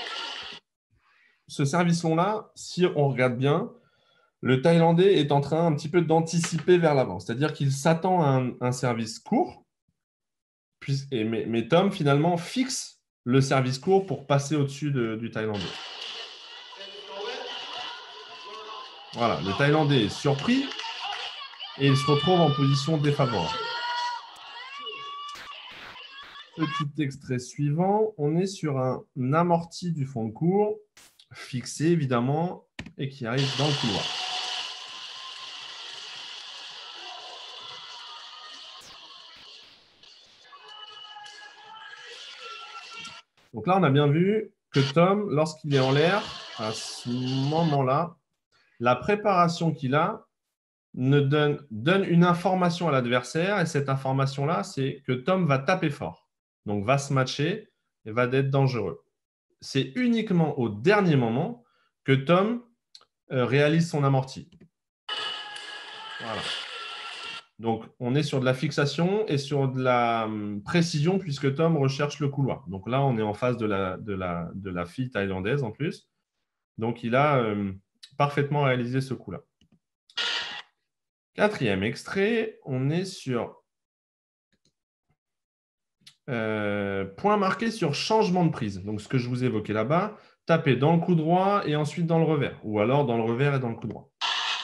Speaker 2: ce service long-là, si on regarde bien, le Thaïlandais est en train un petit peu d'anticiper vers l'avant. C'est-à-dire qu'il s'attend à un service court, mais Tom, finalement, fixe le service court pour passer au-dessus du Thaïlandais. Voilà, le Thaïlandais est surpris et il se retrouve en position défavorable. Petit extrait suivant, on est sur un amorti du fond de cours, fixé évidemment, et qui arrive dans le couloir. Donc là, on a bien vu que Tom, lorsqu'il est en l'air, à ce moment-là, la préparation qu'il a donne une information à l'adversaire, et cette information-là, c'est que Tom va taper fort, donc va se matcher et va être dangereux. C'est uniquement au dernier moment que Tom réalise son amorti. Voilà. Donc, on est sur de la fixation et sur de la précision puisque Tom recherche le couloir. Donc là, on est en face de la fille thaïlandaise en plus. Donc, il a parfaitement réalisé ce coup-là. Quatrième extrait, on est sur point marqué sur changement de prise. Donc, ce que je vous évoquais là-bas, taper dans le coup droit et ensuite dans le revers. Ou alors dans le revers et dans le coup droit.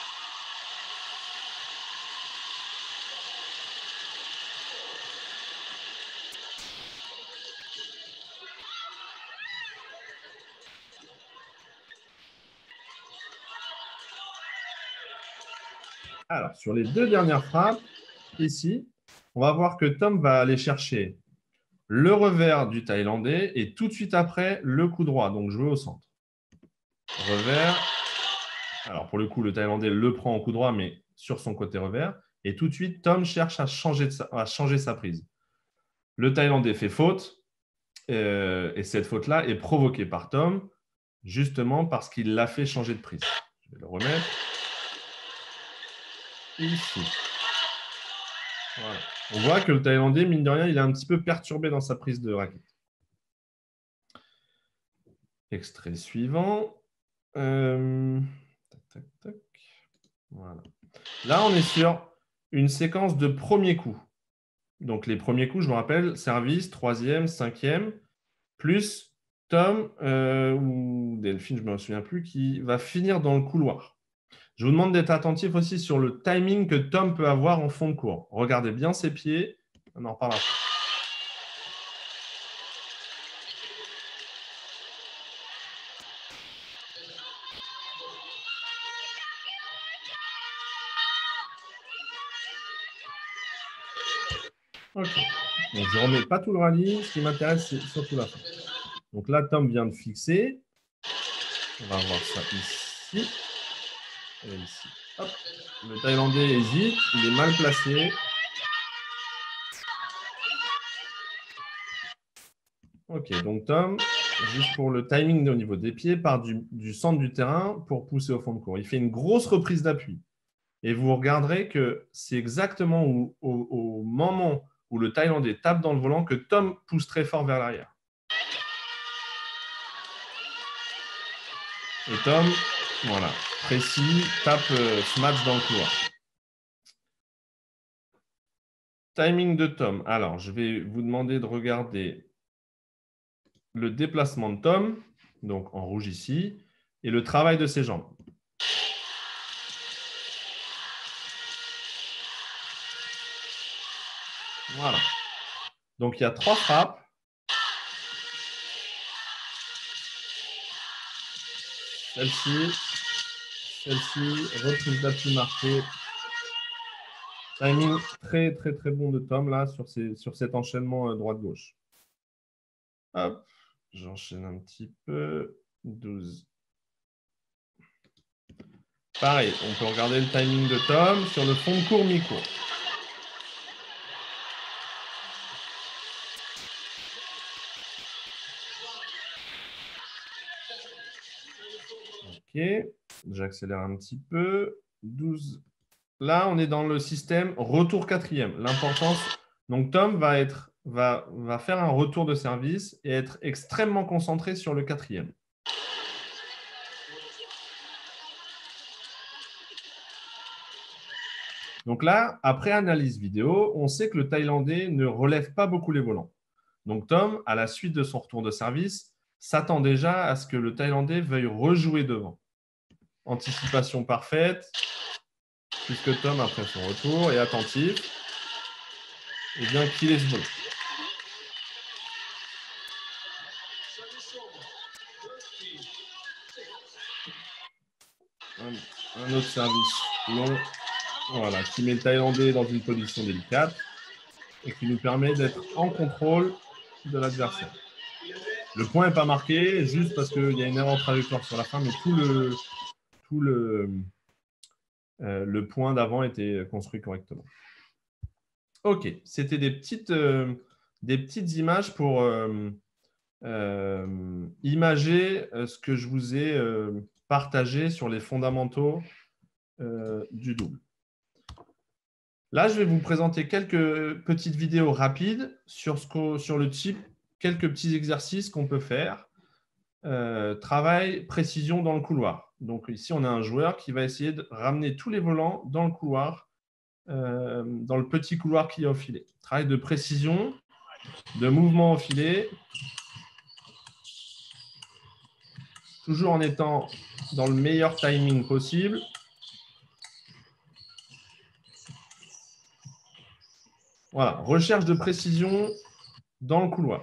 Speaker 2: Alors, sur les deux dernières frappes, ici, on va voir que Tom va aller chercher le revers du Thaïlandais et tout de suite après, le coup droit, donc jouer au centre. Revers. Alors, pour le coup, le Thaïlandais le prend en coup droit, mais sur son côté revers. Et tout de suite, Tom cherche à changer sa prise. Le Thaïlandais fait faute et cette faute-là est provoquée par Tom justement parce qu'il l'a fait changer de prise. Je vais le remettre ici. Voilà. On voit que le Thaïlandais, mine de rien, il est un petit peu perturbé dans sa prise de raquette. Extrait suivant. Tac, tac. Voilà. Là, on est sur une séquence de premiers coups. Donc, les premiers coups, je me rappelle, service, troisième, cinquième, plus Tom ou Delphine, je ne me souviens plus, qui va finir dans le couloir. Je vous demande d'être attentif aussi sur le timing que Tom peut avoir en fond de cours. Regardez bien ses pieds. On en reparlera. Ok. Donc, je ne remets pas tout le rallye. Ce qui m'intéresse, c'est surtout la fin. Donc là, Tom vient de fixer. On va voir ça ici. Et ici. Hop. Le Thaïlandais hésite. Il est mal placé. Ok, donc Tom, juste pour le timing au niveau des pieds, part du centre du terrain pour pousser au fond de cours. Il fait une grosse reprise d'appui. Et vous regarderez que c'est exactement au moment où le Thaïlandais tape dans le volant que Tom pousse très fort vers l'arrière. Et Tom, voilà, précis, tape smash dans le couloir. Timing de Tom. Alors, je vais vous demander de regarder le déplacement de Tom, donc en rouge ici, et le travail de ses jambes. Voilà. Donc, il y a 3 frappes. Celle-ci, reprise d'appui marquée. Timing très, très, très bon de Tom, là, sur cet enchaînement droite-gauche. Hop, j'enchaîne un petit peu. 12. Pareil, on peut regarder le timing de Tom sur le fond de cours mi-court. Ok, j'accélère un petit peu. 12. Là, on est dans le système retour quatrième. L'importance, donc Tom va va faire un retour de service et être extrêmement concentré sur le quatrième. Donc là, après analyse vidéo, on sait que le Thaïlandais ne relève pas beaucoup les volants. Donc Tom, à la suite de son retour de service, s'attend déjà à ce que le Thaïlandais veuille rejouer devant. Anticipation parfaite, puisque Tom, après son retour, est attentif, et bien qu'il est ce volant. Un autre service long, voilà, qui met le Thaïlandais dans une position délicate et qui nous permet d'être en contrôle de l'adversaire. Le point n'est pas marqué, juste parce qu'il y a une erreur de trajectoire sur la fin, mais tout le point d'avant était construit correctement. OK, c'était des petites images pour imager ce que je vous ai partagé sur les fondamentaux du double. Là, je vais vous présenter quelques petites vidéos rapides sur le type, quelques petits exercices qu'on peut faire. Travail, précision dans le couloir. Donc ici, on a un joueur qui va essayer de ramener tous les volants dans le couloir, dans le petit couloir qui est au filet. Travail de précision, de mouvement au filet, toujours en étant dans le meilleur timing possible. Voilà, recherche de précision dans le couloir.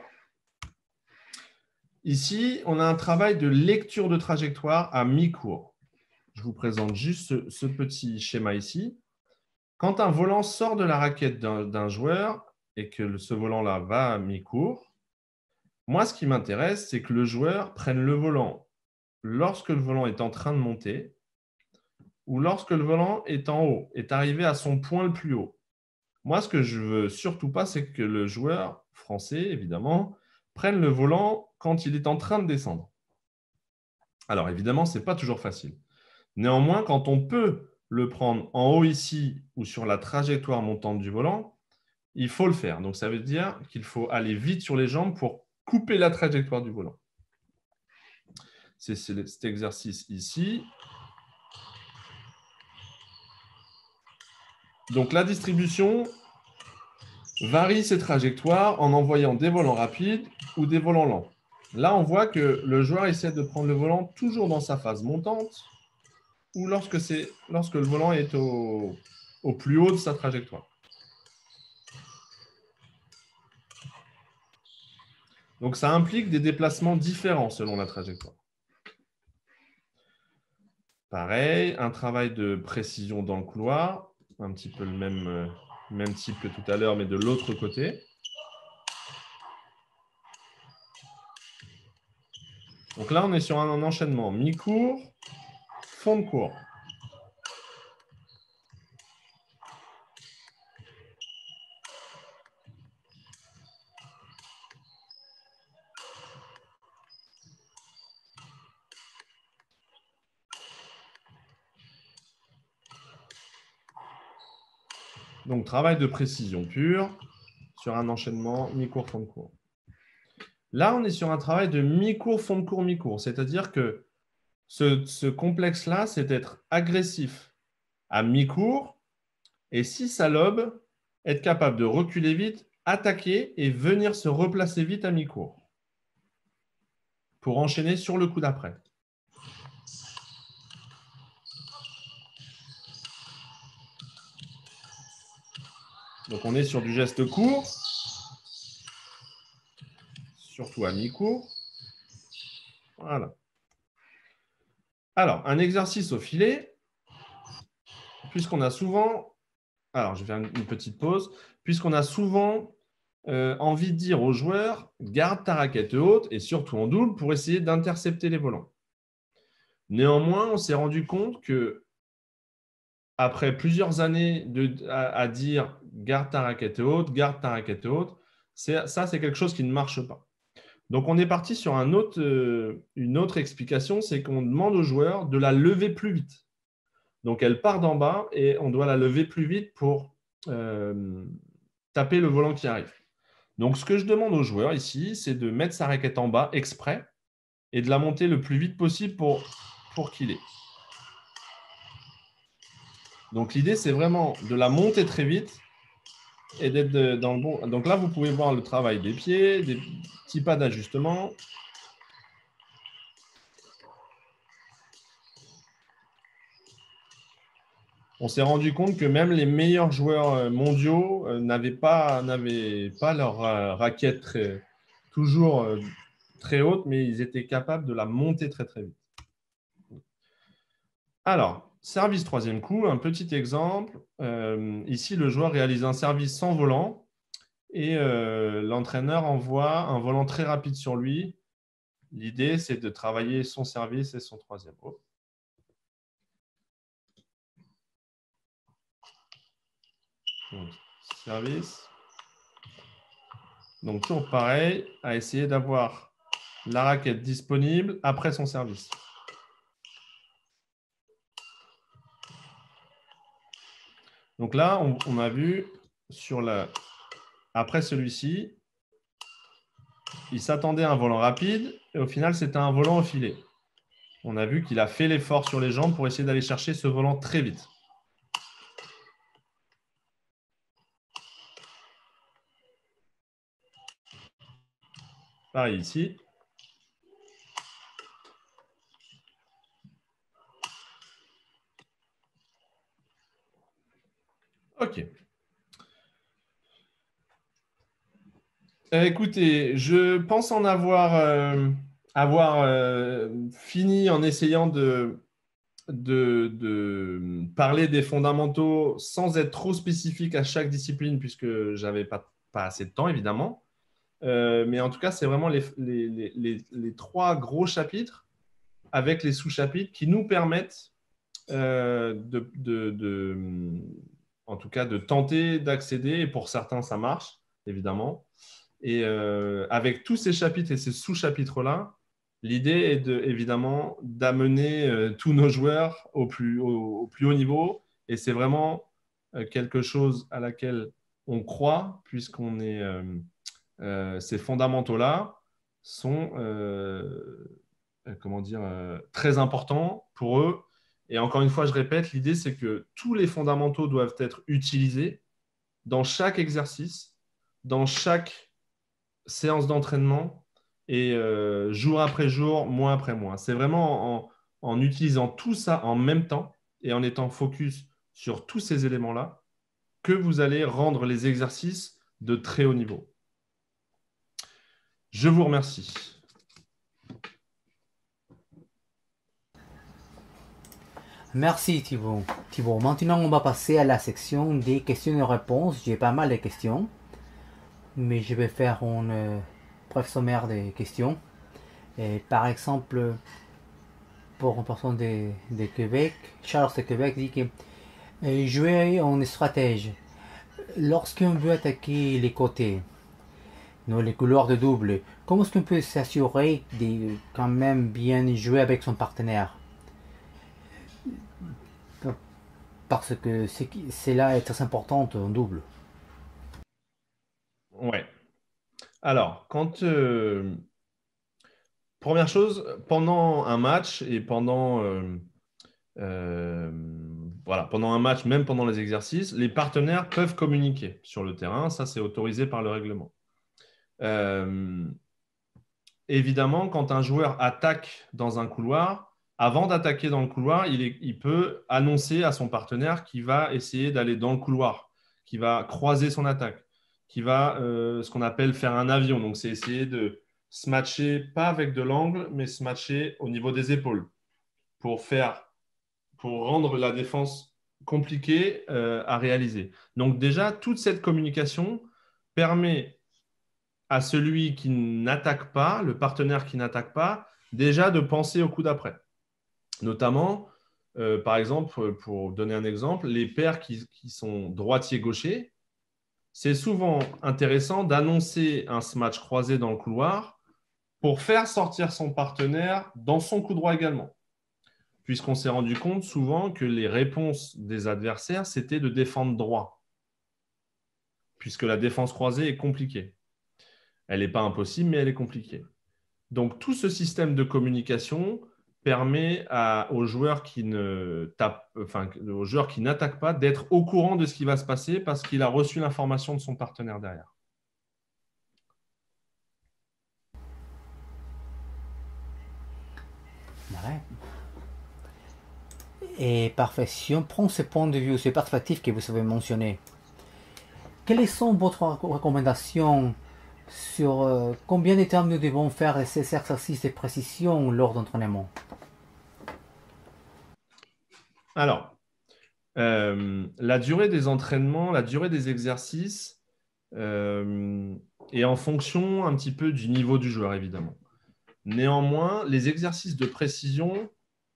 Speaker 2: Ici, on a un travail de lecture de trajectoire à mi-cours. Je vous présente juste ce petit schéma ici. Quand un volant sort de la raquette d'un joueur et que ce volant-là va à mi-cours, moi, ce qui m'intéresse, c'est que le joueur prenne le volant lorsque le volant est en train de monter ou lorsque le volant est en haut, est arrivé à son point le plus haut. Moi, ce que je ne veux surtout pas, c'est que le joueur français, évidemment, prenne le volant quand il est en train de descendre. Alors, évidemment, ce n'est pas toujours facile. Néanmoins, quand on peut le prendre en haut ici ou sur la trajectoire montante du volant, il faut le faire. Donc, ça veut dire qu'il faut aller vite sur les jambes pour couper la trajectoire du volant. C'est cet exercice ici. Donc, la distribution varie ses trajectoires en envoyant des volants rapides ou des volants lents. Là, on voit que le joueur essaie de prendre le volant toujours dans sa phase montante ou lorsque le volant est au plus haut de sa trajectoire. Donc, ça implique des déplacements différents selon la trajectoire. Pareil, un travail de précision dans le couloir, un petit peu le même type que tout à l'heure, mais de l'autre côté. Donc là, on est sur un enchaînement mi-cours, fond de cours. Donc, travail de précision pure sur un enchaînement mi-cours, fond de cours. Là, on est sur un travail de mi-cours, fond de cours, mi-cours. C'est-à-dire que ce complexe-là, c'est d'être agressif à mi-cours et si ça lobe, être capable de reculer vite, attaquer et venir se replacer vite à mi-cours pour enchaîner sur le coup d'après. Donc, on est sur du geste court, surtout à mi-cours. Voilà. Alors, un exercice au filet, puisqu'on a souvent… Alors, je vais faire une petite pause. Puisqu'on a souvent envie de dire aux joueurs, garde ta raquette haute et surtout en double pour essayer d'intercepter les volants. Néanmoins, on s'est rendu compte que après plusieurs années à dire garde ta raquette haute, ça, c'est quelque chose qui ne marche pas. Donc, on est parti sur une autre explication, c'est qu'on demande aux joueurs de la lever plus vite. Donc, elle part d'en bas et on doit la lever plus vite pour taper le volant qui arrive. Donc, ce que je demande aux joueurs ici, c'est de mettre sa raquette en bas exprès et de la monter le plus vite possible pour qu'il ait. Donc, l'idée, c'est vraiment de la monter très vite et d'être dans le bon. Donc là, vous pouvez voir le travail des pieds, des petits pas d'ajustement. On s'est rendu compte que même les meilleurs joueurs mondiaux n'avaient pas leur raquette toujours très haute, mais ils étaient capables de la monter très, très vite. Alors, service troisième coup, un petit exemple. Ici, le joueur réalise un service sans volant et l'entraîneur envoie un volant très rapide sur lui. L'idée, c'est de travailler son service et son troisième. Oh. Donc, service. Donc, toujours pareil, à essayer d'avoir la raquette disponible après son service. Donc là, on a vu après celui-ci, il s'attendait à un volant rapide et au final, c'était un volant au filet. On a vu qu'il a fait l'effort sur les jambes pour essayer d'aller chercher ce volant très vite. Pareil ici. OK. Écoutez, je pense en avoir fini en essayant de parler des fondamentaux sans être trop spécifique à chaque discipline, puisque je n'avais pas assez de temps, évidemment. Mais en tout cas, c'est vraiment les trois gros chapitres avec les sous-chapitres qui nous permettent en tout cas, de tenter d'accéder. Et pour certains, ça marche, évidemment. Et avec tous ces chapitres et ces sous-chapitres-là, l'idée est évidemment d'amener tous nos joueurs au plus haut niveau. Et c'est vraiment quelque chose à laquelle on croit, puisqu'on est ces fondamentaux-là sont comment dire, très importants pour eux. Et encore une fois, je répète, l'idée, c'est que tous les fondamentaux doivent être utilisés dans chaque exercice, dans chaque séance d'entraînement et jour après jour, mois après mois. C'est vraiment en utilisant tout ça en même temps et en étant focus sur tous ces éléments-là que vous allez rendre les exercices de très haut niveau. Je vous remercie.
Speaker 1: Merci Thibaut. Thibaut, maintenant on va passer à la section des questions et réponses. J'ai pas mal de questions, mais je vais faire un bref sommaire des questions. Et par exemple, pour une personne de Québec, Charles de Québec dit que jouer en stratège, lorsqu'on veut attaquer les côtés, les couloirs de double, comment est-ce qu'on peut s'assurer de quand même bien jouer avec son partenaire? Parce que c'est là est très importante en double.
Speaker 2: Ouais. Alors, première chose, pendant un match et pendant un match, même pendant les exercices, les partenaires peuvent communiquer sur le terrain. Ça, c'est autorisé par le règlement. Évidemment, quand un joueur attaque dans un couloir, avant d'attaquer dans le couloir, il peut annoncer à son partenaire qu'il va essayer d'aller dans le couloir, qu'il va croiser son attaque, qu'il va ce qu'on appelle faire un avion. Donc, c'est essayer de se matcher, pas avec de l'angle, mais se matcher au niveau des épaules pour rendre la défense compliquée à réaliser. Donc, déjà, toute cette communication permet à celui qui n'attaque pas, le partenaire qui n'attaque pas, déjà de penser au coup d'après. Notamment, par exemple, pour donner un exemple, les paires qui sont droitiers-gauchers, c'est souvent intéressant d'annoncer un smash croisé dans le couloir pour faire sortir son partenaire dans son coup droit également. Puisqu'on s'est rendu compte souvent que les réponses des adversaires, c'était de défendre droit, puisque la défense croisée est compliquée. Elle n'est pas impossible, mais elle est compliquée. Donc, tout ce système de communication permet aux joueurs qui n'attaquent pas d'être au courant de ce qui va se passer parce qu'il a reçu l'information de son partenaire derrière.
Speaker 1: Ouais. Et parfait. Si on prend ce point de vue, ces perspectives que vous avez mentionnées, quelles sont vos recommandations sur combien de temps nous devons faire ces exercices de précision lors d'entraînement?
Speaker 2: Alors, la durée des entraînements, la durée des exercices est en fonction un petit peu du niveau du joueur, évidemment. Néanmoins, les exercices de précision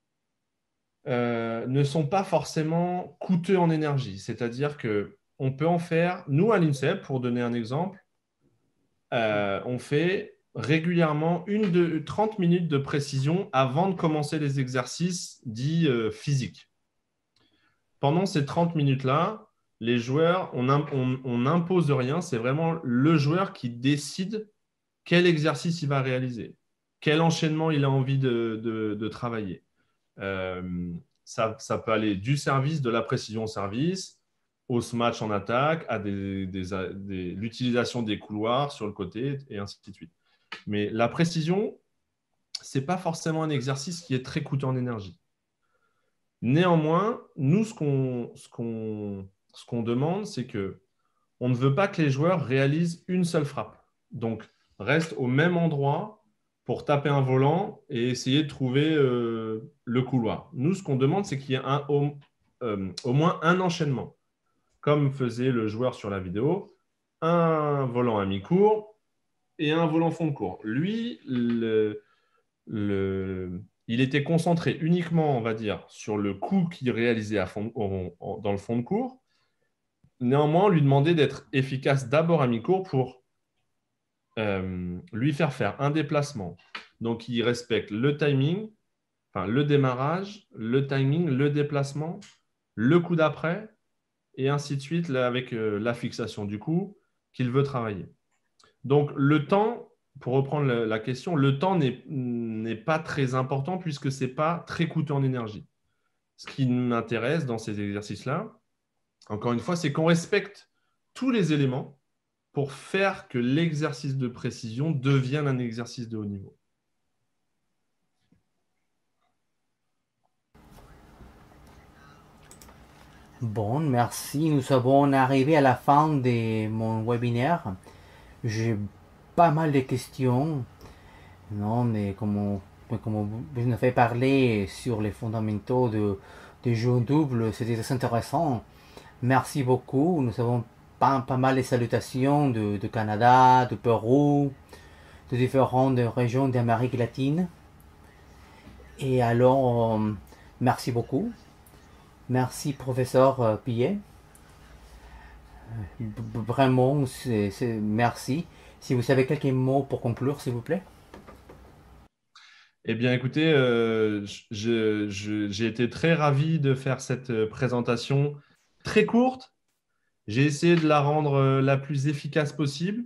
Speaker 2: ne sont pas forcément coûteux en énergie. C'est-à-dire qu'on peut en faire, nous à l'INSEP, pour donner un exemple, on fait régulièrement 30 minutes de précision avant de commencer les exercices dits physiques. Pendant ces 30 minutes-là, les joueurs, on n'impose rien, c'est vraiment le joueur qui décide quel exercice il va réaliser, quel enchaînement il a envie de travailler. Ça peut aller du service, de la précision au service, au smash en attaque, à l'utilisation des couloirs sur le côté, et ainsi de suite. Mais la précision, ce n'est pas forcément un exercice qui est très coûteux en énergie. Néanmoins, nous, ce qu'on demande, c'est qu'on ne veut pas que les joueurs réalisent une seule frappe. Donc, reste au même endroit pour taper un volant et essayer de trouver le couloir. Nous, ce qu'on demande, c'est qu'il y ait au moins un enchaînement, comme faisait le joueur sur la vidéo, un volant à mi-cours et un volant fond de cours. Lui, il était concentré uniquement, on va dire, sur le coup qu'il réalisait dans le fond de cours. Néanmoins, on lui demandait d'être efficace d'abord à mi-cours pour lui faire un déplacement. Donc, il respecte le timing, enfin le démarrage, le timing, le déplacement, le coup d'après, et ainsi de suite là, avec la fixation du coup qu'il veut travailler. Donc, le temps, pour reprendre la question, le temps n'est pas très important puisque ce n'est pas très coûteux en énergie. Ce qui m'intéresse dans ces exercices-là, encore une fois, c'est qu'on respecte tous les éléments pour faire que l'exercice de précision devienne un exercice de haut niveau.
Speaker 1: Bon, merci. Nous sommes arrivés à la fin de mon webinaire. J'ai pas mal de questions. Non, mais comme vous nous avez parlé sur les fondamentaux de jeu en double, c'était très intéressant. Merci beaucoup. Nous avons pas mal de salutations de Canada, de Pérou, de différentes régions d'Amérique latine. Et alors, merci beaucoup. Merci, professeur Pillet. Vraiment, merci. Si vous avez quelques mots pour conclure, s'il vous plaît.
Speaker 2: Eh bien, écoutez, j'ai été très ravi de faire cette présentation très courte. J'ai essayé de la rendre la plus efficace possible.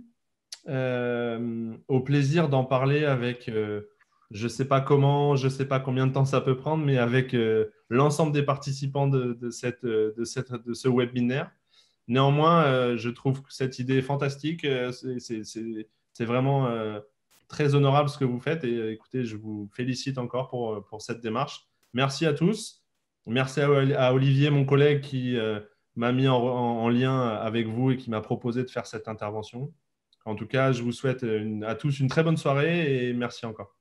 Speaker 2: Au plaisir d'en parler avec, je ne sais pas comment, je ne sais pas combien de temps ça peut prendre, mais avec l'ensemble des participants de ce webinaire. Néanmoins, je trouve que cette idée est fantastique. C'est vraiment très honorable ce que vous faites. Et écoutez, je vous félicite encore pour cette démarche. Merci à tous. Merci à Olivier, mon collègue, qui m'a mis en lien avec vous et qui m'a proposé de faire cette intervention. En tout cas, je vous souhaite à tous une très bonne soirée et merci encore.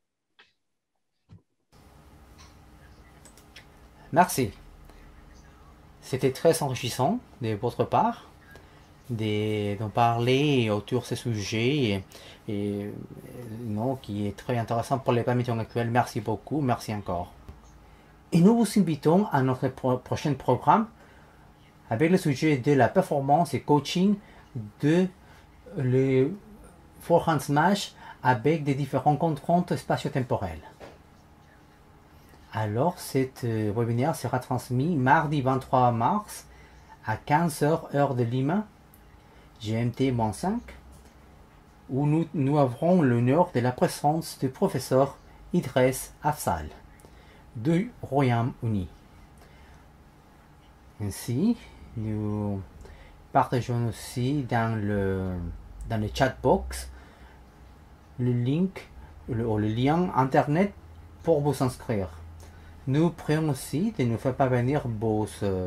Speaker 1: Merci. C'était très enrichissant de votre part d'en parler autour de ce sujet non, qui est très intéressant pour les permissions actuelles. Merci beaucoup, merci encore. Et nous vous invitons à notre prochain programme avec le sujet de la performance et coaching de le forehand smash avec des différentes contraintes spatio-temporelles. Alors, cet webinaire sera transmis mardi 23 mars à 15h heure de Lima, GMT-5, où nous avons l'honneur de la présence du professeur Idriss Afzal du Royaume-Uni. Ainsi, nous partageons aussi dans le chat box le lien internet pour vous inscrire. Nous prions aussi de nous faire parvenir vos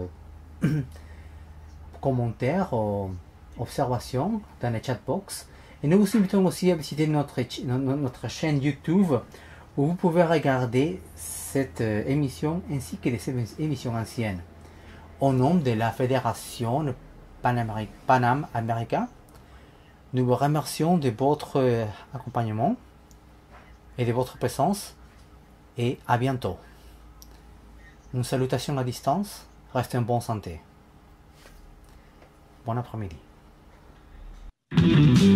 Speaker 1: commentaires ou observations dans le chat box. Et nous vous invitons aussi à visiter notre chaîne YouTube où vous pouvez regarder cette émission ainsi que les émissions anciennes. Au nom de la Fédération Panam-Américain, nous vous remercions de votre accompagnement et de votre présence et à bientôt. Une salutation à distance, restez en bonne santé. Bon après-midi.